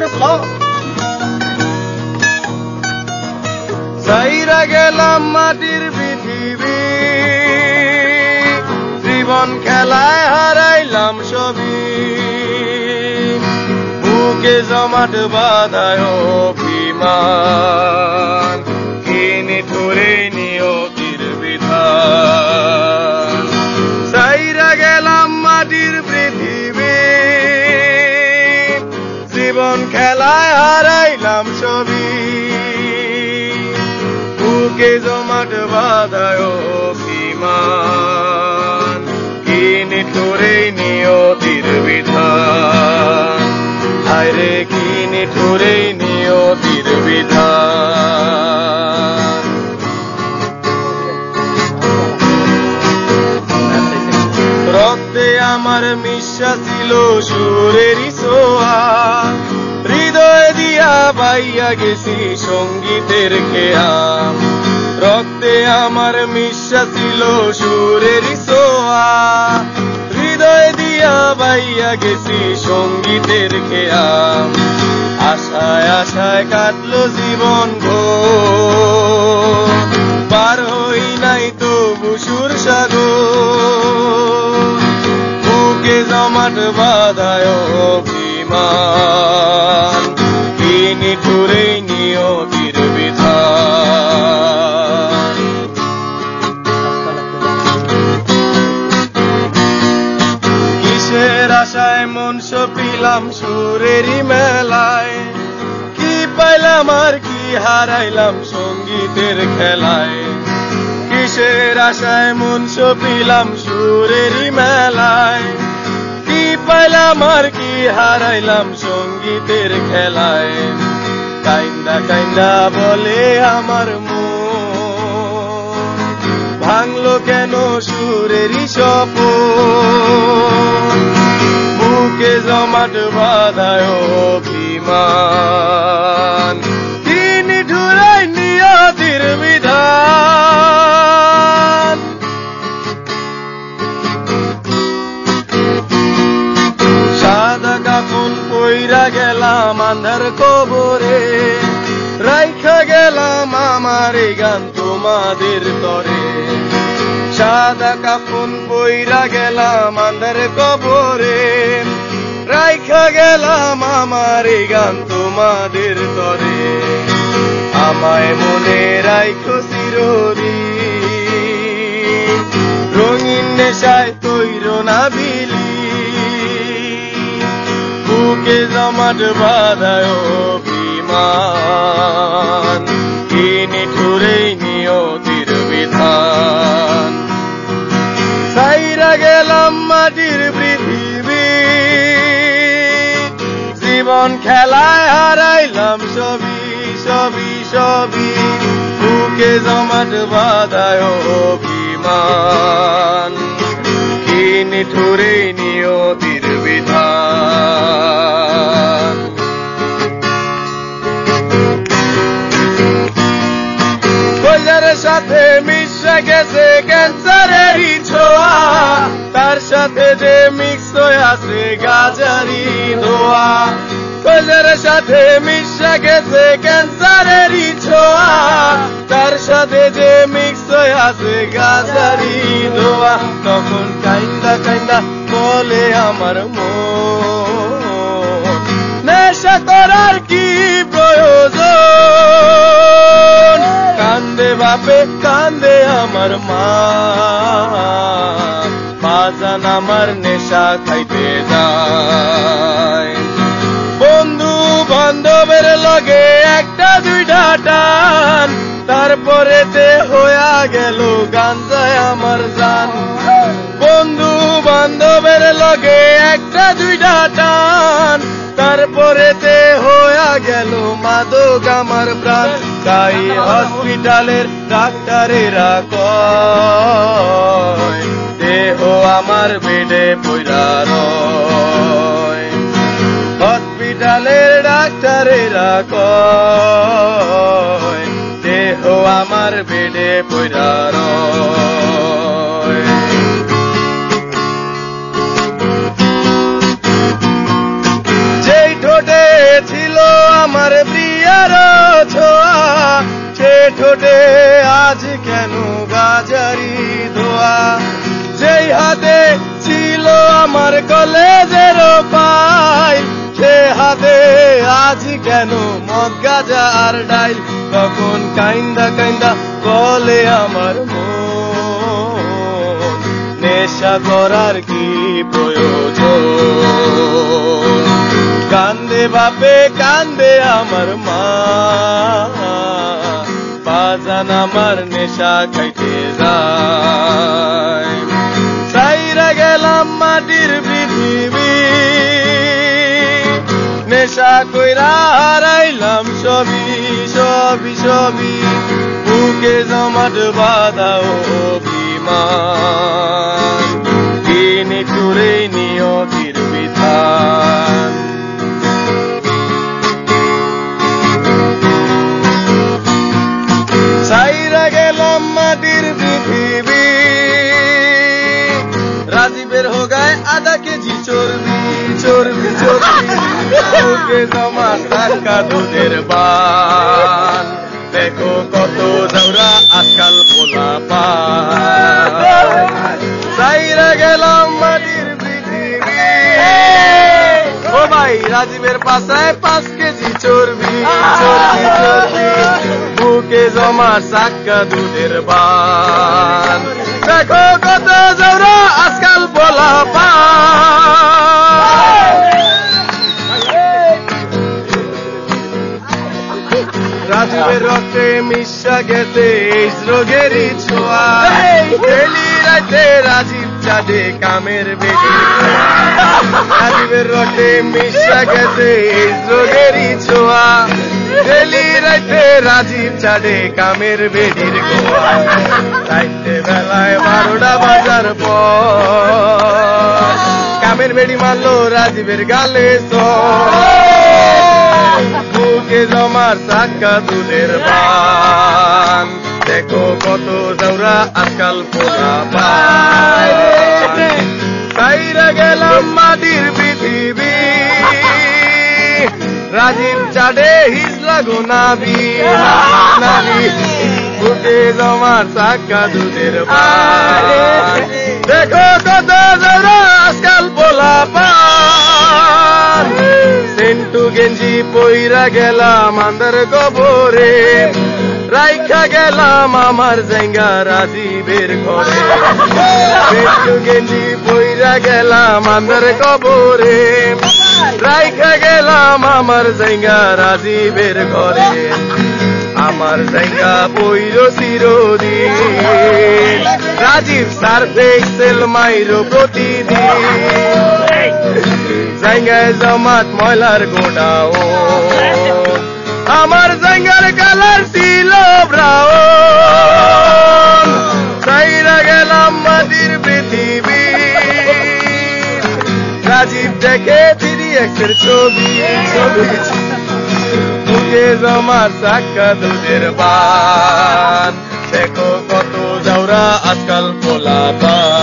সাইরা গেলাম মাটির পৃথিবী, জীবন খেলায় হারাইলাম সবই, বুকে জমাট বাঁধায় অভিমান, কিনে ধরে নিয়তির বিধান। সাইরা গেলাম মাটির পৃথিবী, জীবন খেলায় হারাইলাম সবই, বুকে জমাট বাঁধায় অভিমান, কিনে ধরে নিয়তির বিধান। হায়রে কিনে ধরে নিয়তির বিধান। রক্তে আমার মিশা ছিল সুরেরই ছোঁয়া, হৃদয় দিয়া বাইয়া গেছি সঙ্গীতের খেয়া। রক্তে আমার মিশা ছিল সুরেরই ছোঁয়া, হৃদয় দিয়া বাইয়া গেছি সঙ্গীতের খেয়া। আশায় আশায় কাটলো জীবন ভোর, পার হই নাই তবু সুর সাগর, বুকে জমাট বাঁধায় অভিমান, কিনে ধরে নিয়তির বিধান। কিসের আশায় মন সপিলাম সুরেরই মেলায়, কি পাইলাম আর কি হারাইলাম সঙ্গীতের খেলায়। কিসের আশায় মন সপিলাম সুরেরই মেলায়, কি পাইলাম আর কি হারাইলাম সঙ্গীতের খেলায়। কাইন্দা কাইন্দা বলে আমার মন, ভাঙলো কেন সুরেরই স্বপন, বুকে জমাট বাঁধায় অভিমান, কিনে ধরে নিয়তির বিধান। সাদা কাফন পইরা গেলাম আন্ধার কবরে, রাইখা গেলাম আমার এই গান তোমাদের তরে। সাদা কাফন পইরা গেলাম আন্ধার কবরে, রাইখা গেলাম আমার এই গান তোমাদের তরে। আমায় মনে রাইখো চিরদিন, রঙিন নেশায় তৈর না বিলি, বুকে জমাট বাঁধায় অভিমান, কিনে ধরে নিয়তির বিধান। সাইরা গেলাম মাটির পৃথিবী, জীবন খেলায় হারাইলাম সবই সবই সবই, বুকে জমাট বাঁধায় অভিমান, কিনে ধরে নিয়তির বিধান। কইলার সাথে মিশে গেছে ক্যান্সারেরই ছোঁয়া, তার সাথে যে মিক্স হয়ে আছে গাজারি ধোয়া। কইলার সাথে মিশে গেছে ক্যান্সারেরই ছোঁয়া, তার সাথে যে মিক্স হয়ে আছে গাজারি ধোয়া। তখন কাইন্দা কাইন্দা বলে আমার মন, নেশা করার কি প্রয়োজন, কান্দে বাপে কান্দে আমার মা, বাজান আমার নেশা খাইতে যায়। বন্ধু বান্ধবের লগে একটা দুইটা টান, তারপরেতে হইয়া গেল গাঞ্জায় আমার জান। বন্ধু বান্ধবের লগে একটা দুইটা টান, তারপরেতে হইয়া গেল মাদক আমার প্রাণ। তাই হসপিটালের ডাক্তারেরা কয়, দেহ আমার বেডে পইরা রয়। হসপিটালের ডাক্তারেরা কয়, দেহ আমার বেডে পইরা রয়। যেই ঠোঁটে ছিল আমার প্রিয়ার ছোঁয়া, সে ঠোঁটে আজ কেন গাজারি ধোয়া। যেই হাতে ছিল আমার কলেজের ফাইল, সে হাতে আজ কেন মদ গাজা আর ডাইল। তখন কাইন্দা কাইন্দা বলে আমার মন, নেশা করার কি প্রয়োজন। কান্দে বাপে কান্দে আমার মা, বাজান আমার নেশা খাইতে যায়। ছাইরা গেলাম মাটির পৃথিবী, নেশা কইরা হারাইলাম সবই সবই সবই। বুকে জমাট বাঁধা অভিমান, কিনে করে নিয়তির বিধান। ছাইরা গেলাম মাটির পৃথিবী, রাজীবের হোগায় আধা কেজি চর্বি চর্বি চর্বি। বুকে জমা টাকা দুধের বান, দেখো কত জাউরা আজকাল পোলা পান। ছাইরা গেলাম মাটির পৃথিবী, ও ভাই রাজীবের পাশায় 5 কেজি চর্বি চর্বি চর্বি। বুকে জমা টাকা দুধের বান, দেখো কত জাউরা আজকাল পোলা পান। রাজীবের রক্তে মিশা গেছে এই রোগেরই ছোঁয়া। গেলি রাইতে রাজীব চাঁদে কামের বেদি, রাজীবের রক্তে মিশা গেছে এই রোগেরই ছোঁয়া। গেলি রাইতে রাজীব চাঁদে কামের বেদির গোয়া। রাইতে বেলায় 12টা বাজার পর কামের বেড়ি মারলো রাজীবের গালে সর। বুকে জমার টাকা দুধের বান, দেখো কত জাউরা আজকাল পোলা পান। ছাইরা গেলাম মাটির পৃথিবী, রাজীব চাঁদে হিজলা গো নাবি নাবি। বুকে জমার টাকা দুধের বান, দেখো কত জাউরা আজকাল পোলা পান। সেন্টু গেঞ্জি পইরা গেলাম আন্দার কবরে, রাইখা গেলাম আমার জায়গা রাজীবের ঘরে। সেন্টু গেঞ্জি পইরা গেলাম আন্দার কবরে, রাইখা গেলাম আমার জায়গা রাজীবের ঘরে। আমার জায়গা পইর চিরদিন, রাজীব সার্ফে এক্সেল মাইরো প্রতিদিন। জায়গায় জমাট ময়লার গোডাও, আমার জায়গার কালার ছিল ব্রাউন। ছাইরা গেলাম মাটির পৃথিবী, রাজীব দেখে 3X'ের ছবি ছবি। বুকে জমার টাকা দুধের বান, দেখো কত জাউরা আজকাল পোলা পান।